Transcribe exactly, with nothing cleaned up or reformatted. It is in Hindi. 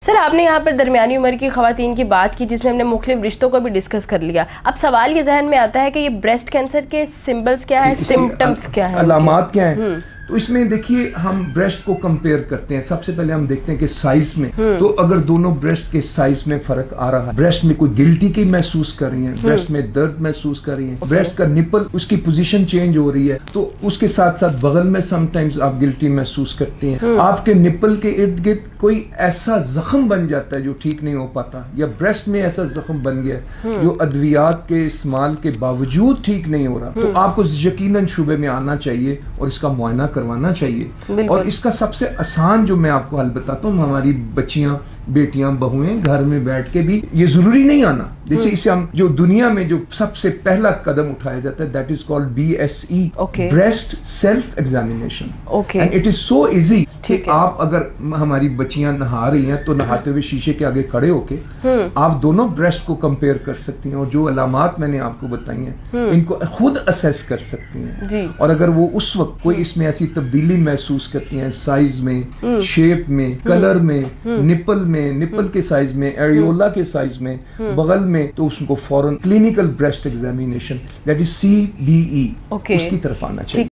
सर आपने यहाँ पर दरमियानी उम्र की ख़वातीन की बात की जिसमें हमने मुख्तलिफ रिश्तों को भी डिस्कस कर लिया। अब सवाल ये जहन में आता है कि ये ब्रेस्ट कैंसर के सिम्बल्स क्या है, सिम्टम्स क्या है, अलामात क्या है। तो इसमें देखिए हम ब्रेस्ट को कंपेयर करते हैं। सबसे पहले हम देखते हैं कि साइज में, तो अगर दोनों ब्रेस्ट के साइज में फर्क आ रहा है, ब्रेस्ट में कोई गिल्टी की महसूस कर रही है, ब्रेस्ट में दर्द महसूस कर रही है, ब्रेस्ट का निपल उसकी पोजीशन चेंज हो रही है, तो उसके साथ साथ बगल में समटाइम्स आप गिल्टी महसूस करते हैं, आपके निपल के इर्द गिर्द कोई ऐसा जख्म बन जाता है जो ठीक नहीं हो पाता, या ब्रेस्ट में ऐसा जख्म बन गया जो अद्वियात के इस्तेमाल के बावजूद ठीक नहीं हो रहा, तो आपको यकीनन शुबे में आना चाहिए और इसका मुआयना करवाना चाहिए। और इसका सबसे आसान जो मैं आपको हल बताता हूँ, हमारी बच्चियां, बेटियां, बहुएं घर में बैठ के भी, ये जरूरी नहीं आना, जैसे इसे हम जो दुनिया में जो सबसे पहला कदम उठाया जाता है that is called B S E, breast self examination, and it is so easy कि आप अगर हमारी बच्चियां नहा रही हैं तो नहाते हुए शीशे के आगे खड़े होके आप दोनों ब्रेस्ट को कंपेयर कर सकती हैं और जो अलामात मैंने आपको बताई हैं इनको खुद असेस कर सकती हैं। और अगर वो उस वक्त कोई इसमें ऐसी तब्दीली महसूस करती हैं, साइज में, शेप में, कलर में, निपल में, निपल के साइज में, एरियोला के साइज में, बगल में, तो उसको फौरन clinical breast examination that is C B E उसकी तरफ आना चाहिए।